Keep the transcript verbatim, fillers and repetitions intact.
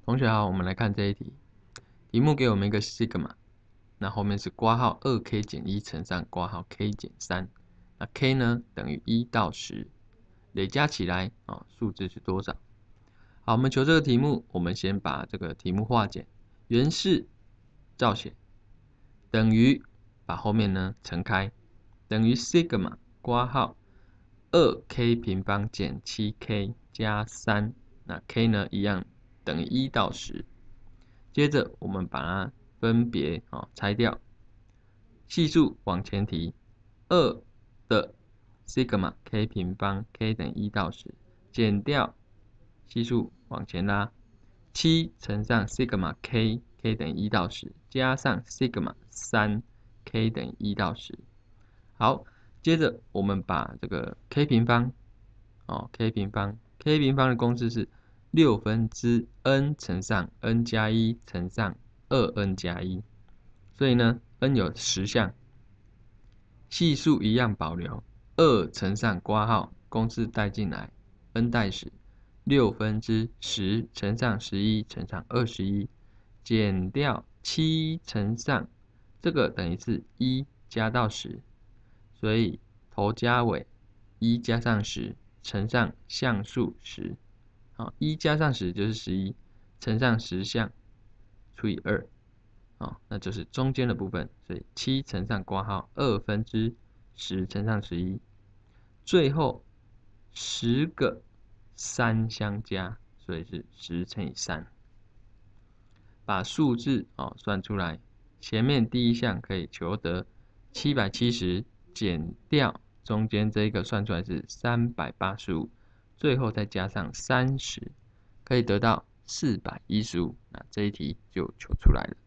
同学好，我们来看这一题。题目给我们一个 sigma， 那后面是括号 二 k 减一乘上括号 k 减三，那 k 呢等于一到十，累加起来啊、哦，数字是多少？好，我们求这个题目，我们先把这个题目化简，原式照写，等于把后面呢乘开，等于 sigma 括号 二 k 平方减 七 k 加三，那 k 呢一样等于一到十。接着我们把它分别啊、哦、拆掉，系数往前提，二的 sigma k 平方 k 等于一到十，减掉系数往前拉，七乘上 sigma k k 等于一到十，加上 sigma 三 k 等于一到十。好，接着我们把这个 k 平方哦 k 平方 k 平方的公式是六分之 n 乘上 n 加一乘上二 n 加一，所以呢 n 有十项，系数一样保留，二乘上括号公式带进来 n 代十，六分之十乘上十一乘上二十一，减掉七乘上这个等于是一加到十，所以头加尾一加上十乘上项数十，好，一加上十就是十一，乘上十项除以二，好，那就是中间的部分，所以七乘上括号二分之十乘上十一，最后十个三相加，所以是十乘以三。把数字哦算出来，前面第一项可以求得七百七十减掉中间这一个算出来是三百八十五，最后再加上三十，可以得到四百一十五。那这一题就求出来了。